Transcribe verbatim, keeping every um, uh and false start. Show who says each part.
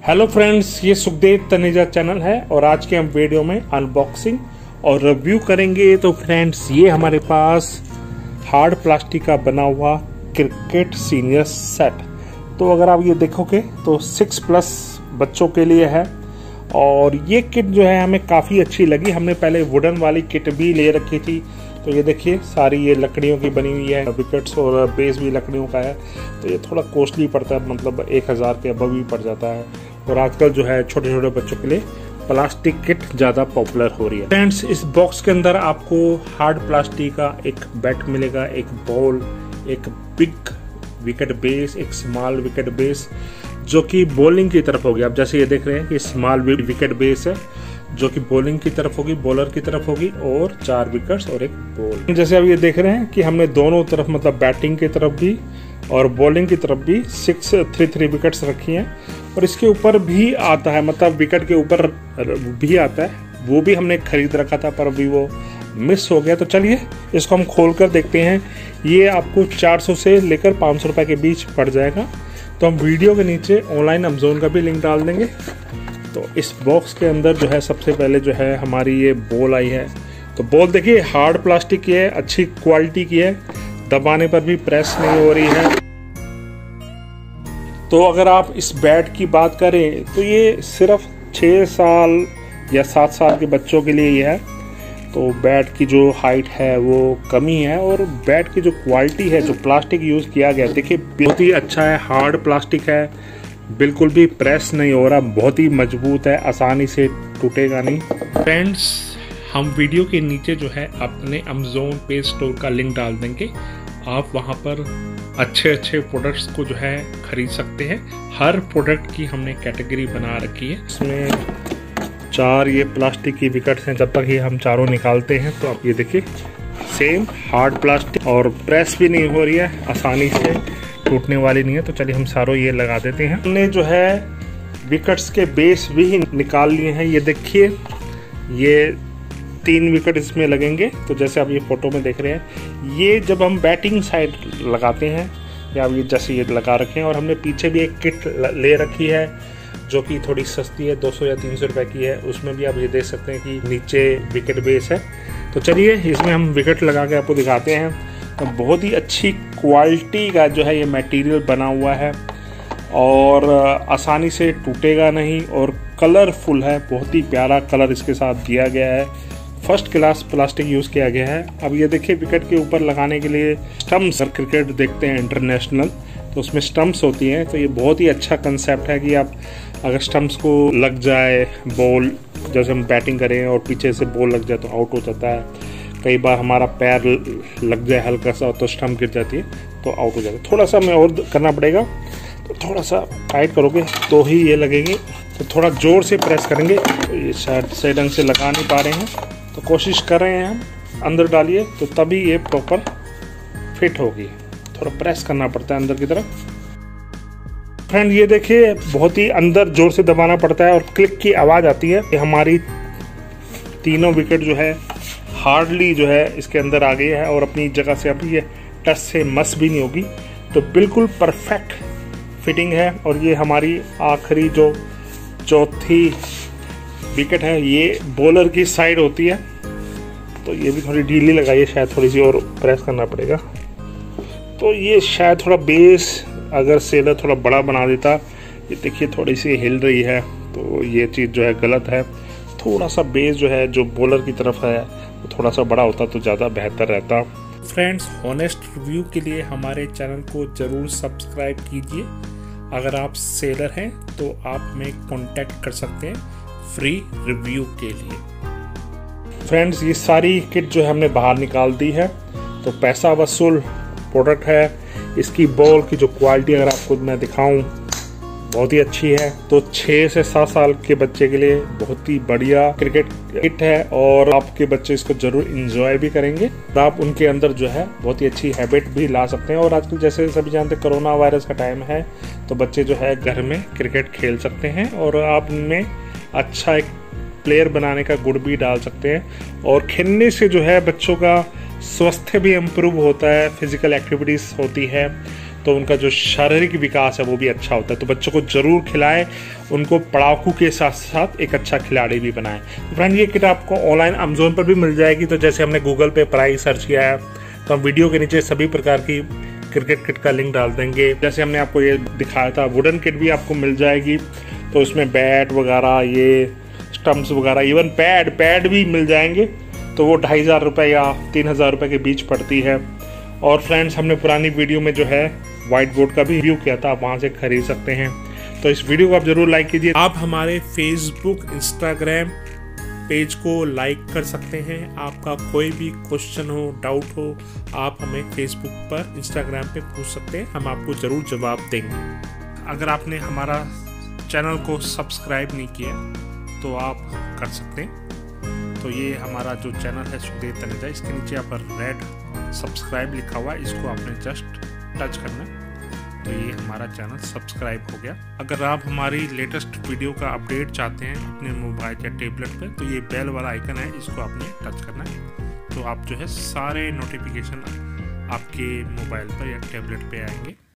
Speaker 1: Hello friends, ये Sukhdev Taneja channel है और आज के हम वीडियो में अनबॉक्सिंग और रिव्यू करेंगे। तो फ्रेंड्स, ये हमारे पास हार्ड प्लास्टिक का बना हुआ क्रिकेट सीनियर सेट। तो अगर आप ये देखोगे तो सिक्स प्लस बच्चों के लिए है और ये किट जो है हमें काफ़ी अच्छी लगी। हमने पहले वुडन वाली किट भी ले रखी थी। तो ये देखिए, सारी ये लकड़ियों की बनी हुई है, विकेट्स और बेस भी लकड़ियों का है। तो ये थोड़ा कॉस्टली पड़ता है, मतलब एक हज़ार के अबव भी पड़ जाता है। और आजकल जो है छोटे छोटे बच्चों के लिए प्लास्टिक किट ज़्यादा पॉपुलर हो रही है। फ्रेंड्स, इस बॉक्स के अंदर आपको हार्ड प्लास्टिक का एक बैट मिलेगा, एक बॉल, एक बिग विकेट बेस, एक स्मॉल विकेट बेस जो कि बॉलिंग की तरफ होगी। आप जैसे ये देख रहे हैं, ये स्मॉल विकेट बेस है जो कि बॉलिंग की तरफ होगी, बॉलर की तरफ होगी, और चार विकेट्स और एक बॉल। जैसे आप ये देख रहे हैं कि हमने दोनों तरफ, मतलब बैटिंग की तरफ भी और बॉलिंग की तरफ भी सिक्स थ्री थ्री विकेट्स रखी हैं। और इसके ऊपर भी आता है, मतलब विकेट के ऊपर भी आता है, वो भी हमने खरीद रखा था पर अभी वो मिस हो गया। तो चलिए इसको हम खोल कर देखते हैं। ये आपको चार सौ से लेकर पाँच सौ रुपये के बीच पड़ जाएगा। तो हम वीडियो के नीचे ऑनलाइन अमेज़न का भी लिंक डाल देंगे। तो इस बॉक्स के अंदर जो है सबसे पहले जो है हमारी ये बॉल आई है। तो बॉल देखिए, हार्ड प्लास्टिक की है, अच्छी क्वालिटी की है, दबाने पर भी प्रेस नहीं हो रही है। तो अगर आप इस बैट की बात करें तो ये सिर्फ छः साल या सात साल के बच्चों के लिए ही है। तो बैट की जो हाइट है वो कमी है और बैट की जो क्वालिटी है, जो प्लास्टिक यूज़ किया गया, देखिए बहुत ही अच्छा है। हार्ड प्लास्टिक है, बिल्कुल भी प्रेस नहीं हो रहा, बहुत ही मजबूत है, आसानी से टूटेगा नहीं। फ्रेंड्स, हम वीडियो के नीचे जो है अपने अमेज़न पे स्टोर का लिंक डाल देंगे। आप वहां पर अच्छे अच्छे प्रोडक्ट्स को जो है खरीद सकते हैं। हर प्रोडक्ट की हमने कैटेगरी बना रखी है। इसमें चार ये प्लास्टिक की विकेट्स हैं। जब तक ये हम चारों निकालते हैं तो आप ये देखिए, सेम हार्ड प्लास्टिक और प्रेस भी नहीं हो रही है, आसानी से टूटने वाली नहीं है। तो चलिए हम सारों ये लगा देते हैं। हमने जो है विकेट्स के बेस भी निकाल लिए हैं। ये देखिए, ये तीन विकेट इसमें लगेंगे। तो जैसे आप ये फोटो में देख रहे हैं, ये जब हम बैटिंग साइड लगाते हैं या ये जैसे ये लगा रखे हैं। और हमने पीछे भी एक किट ले रखी है जो कि थोड़ी सस्ती है, दो सौ या तीन सौ रुपए की है। उसमें भी आप ये देख सकते हैं कि नीचे विकेट बेस है। तो चलिए इसमें हम विकेट लगा के आपको दिखाते हैं। तो बहुत ही अच्छी क्वालिटी का जो है ये मटेरियल बना हुआ है और आसानी से टूटेगा नहीं और कलरफुल है। बहुत ही प्यारा कलर इसके साथ दिया गया है। फर्स्ट क्लास प्लास्टिक यूज़ किया गया है। अब ये देखिए, विकेट के ऊपर लगाने के लिए स्टम्प्स, क्रिकेट देखते हैं इंटरनेशनल, तो उसमें स्टम्प्स होती हैं। तो ये बहुत ही अच्छा कंसेप्ट है कि आप अगर स्टम्प्स को लग जाए बॉल, जैसे हम बैटिंग करें और पीछे से बॉल लग जाए तो आउट हो जाता है। कई बार हमारा पैर लग जाए हल्का सा तो स्टम्प गिर जाती है तो आउट हो जाता है। थोड़ा सा हमें और करना पड़ेगा, तो थोड़ा सा टाइट करोगे तो ही ये लगेगी। तो थोड़ा ज़ोर से प्रेस करेंगे। तो ये शायद सही ढंग से लगा नहीं पा रहे हैं, तो कोशिश कर रहे हैं हम। अंदर डालिए तो तभी ये प्रॉपर फिट होगी। थोड़ा प्रेस करना पड़ता है अंदर की तरफ। फ्रेंड, ये देखिए, बहुत ही अंदर जोर से दबाना पड़ता है और क्लिक की आवाज़ आती है। ये हमारी तीनों विकेट जो है हार्डली जो है इसके अंदर आ गई है और अपनी जगह से अभी ये टच से मस भी नहीं होगी। तो बिल्कुल परफेक्ट फिटिंग है। और ये हमारी आखिरी जो चौथी विकेट है, ये बॉलर की साइड होती है। तो ये भी थोड़ी ढीली लगाइए, शायद थोड़ी सी और प्रेस करना पड़ेगा। तो ये शायद थोड़ा बेस अगर सेलर थोड़ा बड़ा बना देता। ये देखिए, थोड़ी सी हिल रही है, तो ये चीज़ जो है गलत है। थोड़ा सा बेस जो है जो बॉलर की तरफ है वो थोड़ा सा बड़ा होता तो ज़्यादा बेहतर रहता। फ्रेंड्स, हॉनेस्ट रिव्यू के लिए हमारे चैनल को ज़रूर सब्सक्राइब कीजिए। अगर आप सेलर हैं तो आप हमें कांटेक्ट कर सकते हैं फ्री रिव्यू के लिए। फ्रेंड्स, ये सारी किट जो है हमने बाहर निकाल दी है। तो पैसा वसूल प्रोडक्ट है। इसकी बॉल की जो क्वालिटी अगर आपको मैं दिखाऊं, बहुत ही अच्छी है। तो छः से सात साल के बच्चे के लिए बहुत ही बढ़िया क्रिकेट किट है और आपके बच्चे इसको जरूर इंजॉय भी करेंगे। आप उनके अंदर जो है बहुत ही अच्छी हैबिट भी ला सकते हैं। और आजकल जैसे सभी जानते हैं, कोरोना वायरस का टाइम है, तो बच्चे जो है घर में क्रिकेट खेल सकते हैं और आप उनमें अच्छा एक प्लेयर बनाने का गुण भी डाल सकते हैं। और खेलने से जो है बच्चों का स्वास्थ्य भी इम्प्रूव होता है, फिजिकल एक्टिविटीज़ होती है। तो उनका जो शारीरिक विकास है वो भी अच्छा होता है। तो बच्चों को ज़रूर खिलाएं, उनको पढ़ाकू के साथ साथ एक अच्छा खिलाड़ी भी बनाएं। तो फ्रेंड ये किट आपको ऑनलाइन अमेजोन पर भी मिल जाएगी। तो जैसे हमने गूगल पे प्राइस सर्च किया है तो हम वीडियो के नीचे सभी प्रकार की क्रिकेट किट का लिंक डाल देंगे। जैसे हमने आपको ये दिखाया था, वुडन किट भी आपको मिल जाएगी। तो उसमें बैट वगैरह, ये स्टम्प्स वगैरह, इवन पैड पैड भी मिल जाएंगे। तो वो ढाई हज़ार रुपये या तीन हज़ार रुपये के बीच पड़ती है। और फ्रेंड्स हमने पुरानी वीडियो में जो है वाइट बोर्ड का भी रिव्यू किया था, आप वहाँ से खरीद सकते हैं। तो इस वीडियो को आप ज़रूर लाइक कीजिए। आप हमारे फेसबुक, इंस्टाग्राम पेज को लाइक कर सकते हैं। आपका कोई भी क्वेश्चन हो, डाउट हो, आप हमें फेसबुक पर, इंस्टाग्राम पे पूछ सकते हैं, हम आपको ज़रूर जवाब देंगे। अगर आपने हमारा चैनल को सब्सक्राइब नहीं किया तो आप कर सकते हैं। तो ये हमारा जो चैनल है सुखदेव तनेजा, इसके नीचे यहाँ पर रेड सब्सक्राइब लिखा हुआ है, इसको आपने जस्ट टच करना, तो ये हमारा चैनल सब्सक्राइब हो गया। अगर आप हमारी लेटेस्ट वीडियो का अपडेट चाहते हैं अपने मोबाइल या टेबलेट पे, तो ये बेल वाला आइकन है, इसको आपने टच करना है। तो आप जो है सारे नोटिफिकेशन आपके मोबाइल पर या टेबलेट पे आएंगे।